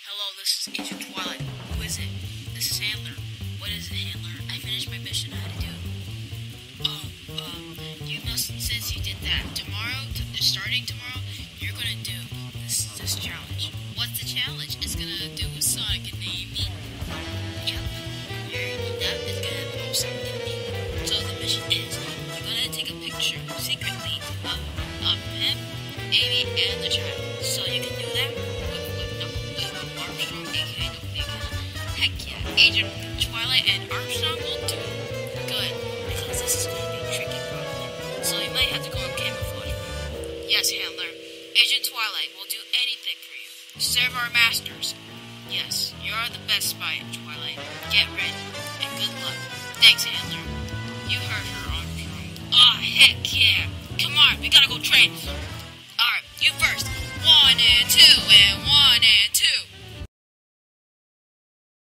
Hello, this is Agent Twilight. Who is it? This is Handler. What is it, Handler? I finished my mission. I had to do. You must, since you did that, starting tomorrow, you're gonna do this challenge. What's the challenge? It's gonna do with Sonic and Amy. Yep. That is gonna involve Sonic and Amy. So the mission is, you're gonna take a picture secretly of him, Amy, and the child. So you can do that with Armstrong, aka Heck yeah, Agent Twilight and Armstrong will do good, because this is going to be tricky probably. So you might have to go in camouflage. Yes, Handler. Agent Twilight will do anything for you. Serve our masters. Yes, you are the best spy, Twilight. Get ready, and good luck. Thanks, Handler. You heard her, Armstrong. Aw, heck yeah. Come on, we gotta go train. Alright, you first. 1 and 2 and 1 and